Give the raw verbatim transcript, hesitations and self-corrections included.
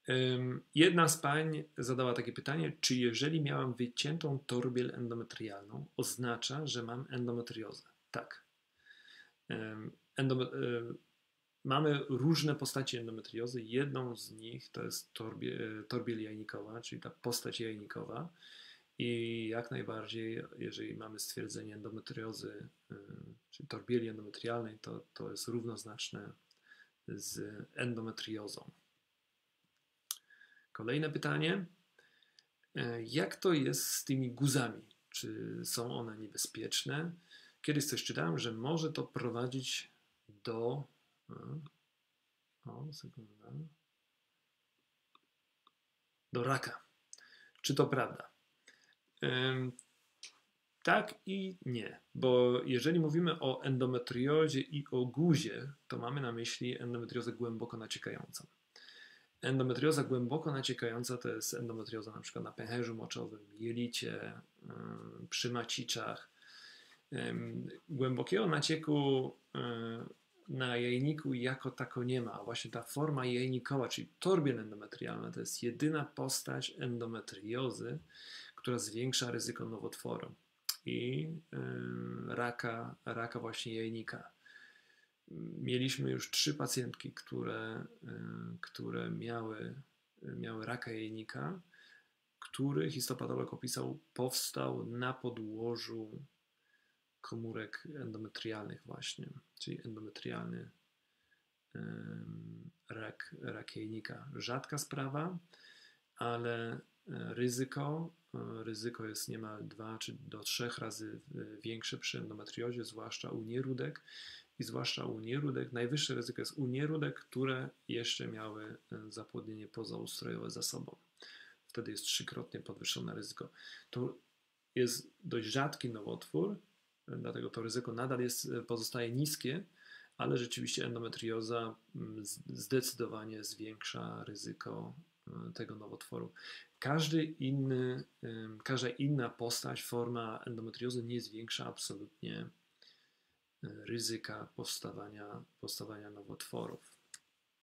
Jedna z pań zadała takie pytanie, czy jeżeli miałam wyciętą torbiel endometrialną, oznacza, że mam endometriozę? Tak. Endome Mamy różne postacie endometriozy. Jedną z nich to jest torbie, torbiel jajnikowa, czyli ta postać jajnikowa. I jak najbardziej, jeżeli mamy stwierdzenie endometriozy, czyli torbieli endometrialnej, to, to jest równoznaczne z endometriozą. Kolejne pytanie. Jak to jest z tymi guzami? Czy są one niebezpieczne? Kiedyś coś czytałem, że może to prowadzić do... O, sekunda. Do raka. Czy to prawda? Ym, tak i nie, bo jeżeli mówimy o endometriozie i o guzie, to mamy na myśli endometriozę głęboko naciekającą. Endometrioza głęboko naciekająca to jest endometrioza na przykład na pęcherzu moczowym, jelicie, ym, przy maciczach. Ym, głębokiego nacieku ym, na jajniku jako tako nie ma. Właśnie ta forma jajnikowa, czyli torbiel endometrialna, to jest jedyna postać endometriozy, która zwiększa ryzyko nowotworu i y, raka, raka właśnie jajnika. Mieliśmy już trzy pacjentki, które, y, które miały, miały raka jajnika, który histopatolog opisał, powstał na podłożu komórek endometrialnych właśnie, czyli endometrialny rak, rak jajnika. Rzadka sprawa, ale ryzyko, ryzyko jest niemal dwa czy do trzech razy większe przy endometriozie, zwłaszcza u nieródek i zwłaszcza u nieródek. Najwyższe ryzyko jest u nieródek, które jeszcze miały zapłodnienie pozaustrojowe za sobą. Wtedy jest trzykrotnie podwyższone ryzyko. To jest dość rzadki nowotwór, dlatego to ryzyko nadal jest, pozostaje niskie, ale rzeczywiście endometrioza zdecydowanie zwiększa ryzyko tego nowotworu. Każdy inny, każda inna postać, forma endometriozy nie zwiększa absolutnie ryzyka powstawania, powstawania nowotworów.